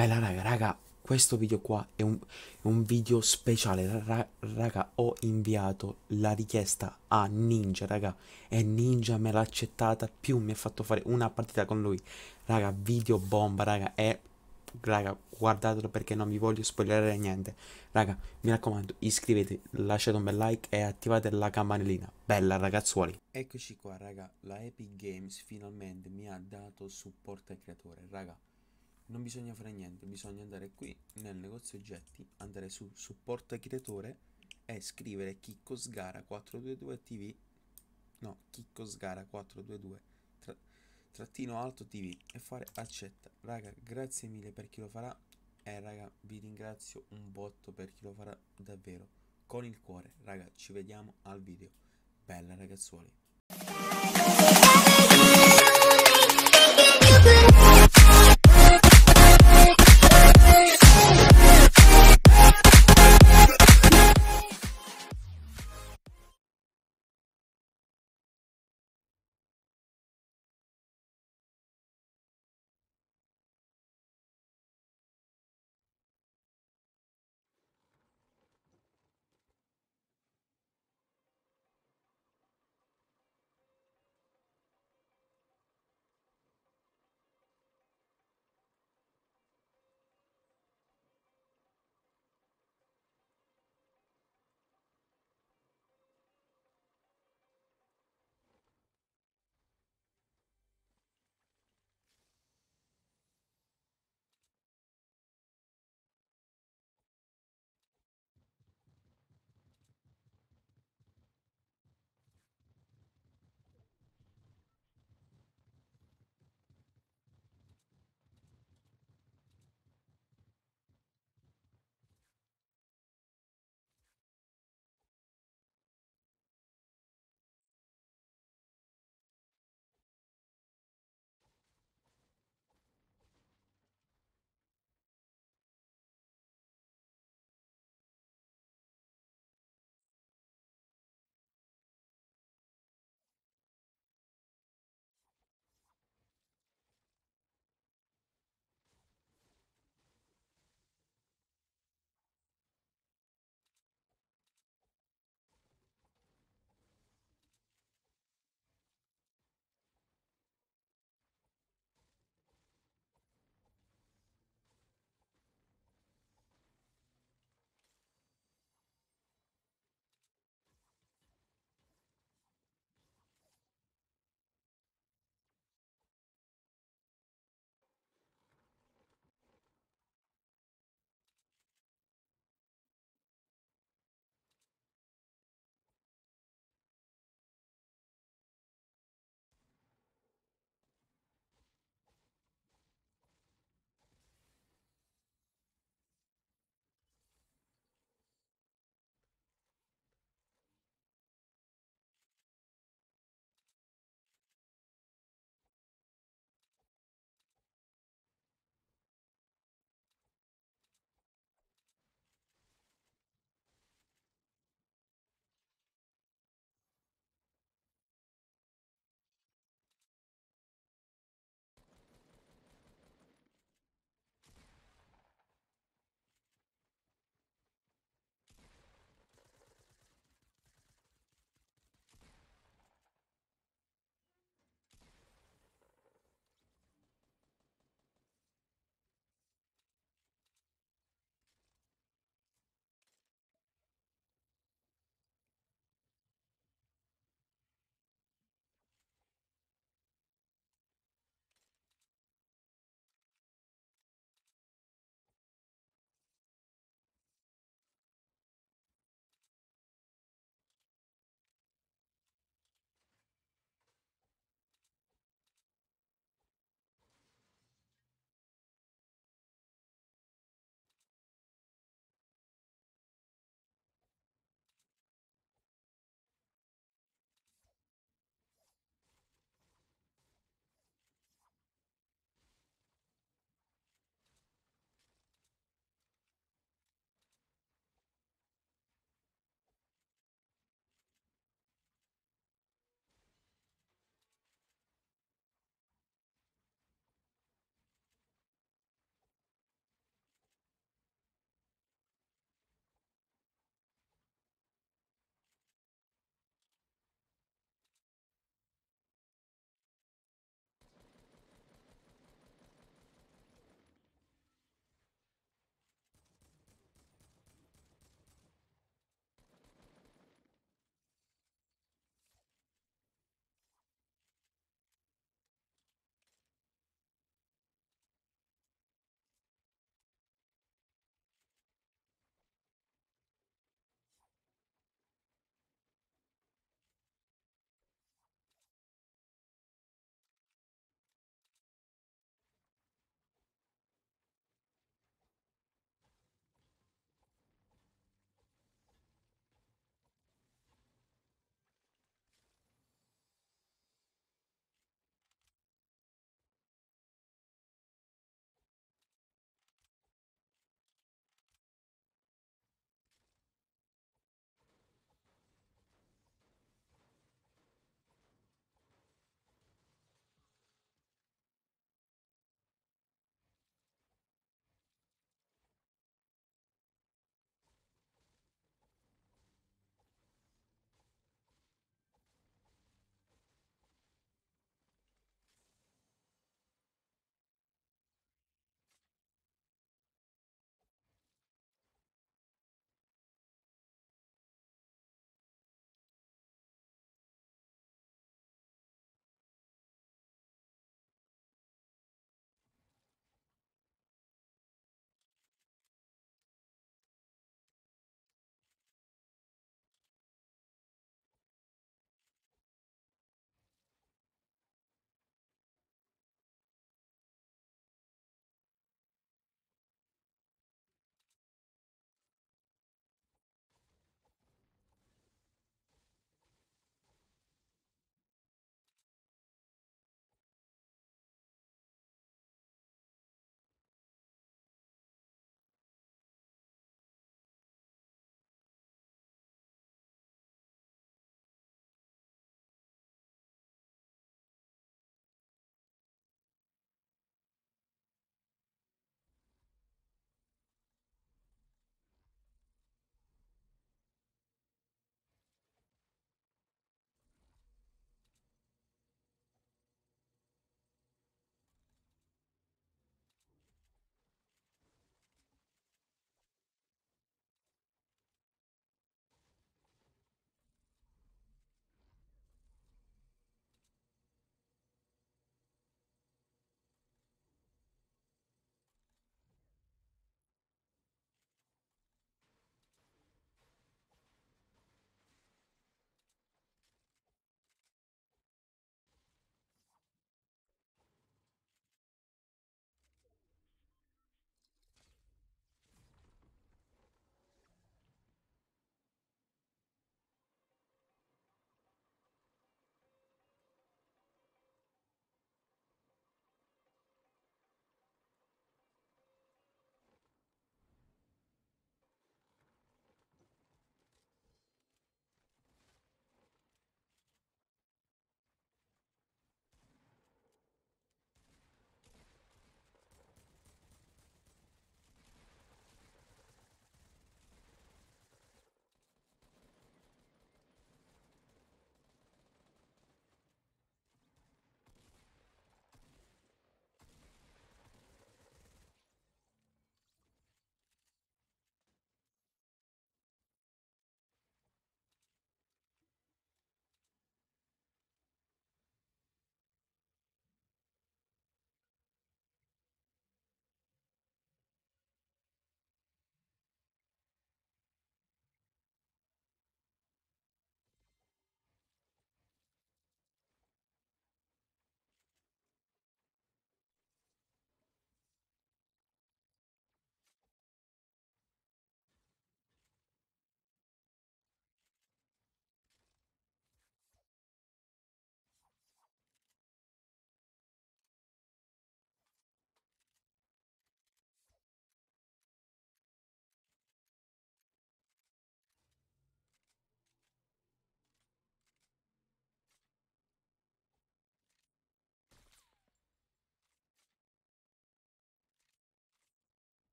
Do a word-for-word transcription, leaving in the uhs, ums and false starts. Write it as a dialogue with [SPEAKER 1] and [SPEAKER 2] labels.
[SPEAKER 1] Bella raga, raga, questo video qua è un, è un video speciale, ra- raga, ho inviato la richiesta a Ninja, raga, e Ninja me l'ha accettata, più mi ha fatto fare una partita con lui, raga, video bomba, raga, e, raga, guardatelo perché non vi voglio spoilerare niente, raga, mi raccomando, iscrivetevi, lasciate un bel like e attivate la campanellina, bella ragazzuoli. Eccoci qua, raga, la Epic Games finalmente mi ha dato supporto ai creatori, raga. Non bisogna fare niente, bisogna andare qui nel negozio oggetti, andare su supporto creatore e scrivere Chicco Sgara quattrocentoventidue T V, no, Chicco Sgara quattrocentoventidue tra, trattino alto T V e fare accetta. Raga, grazie mille per chi lo farà e raga, vi ringrazio un botto per chi lo farà davvero. Con il cuore, raga, ci vediamo al video. Bella ragazzuoli.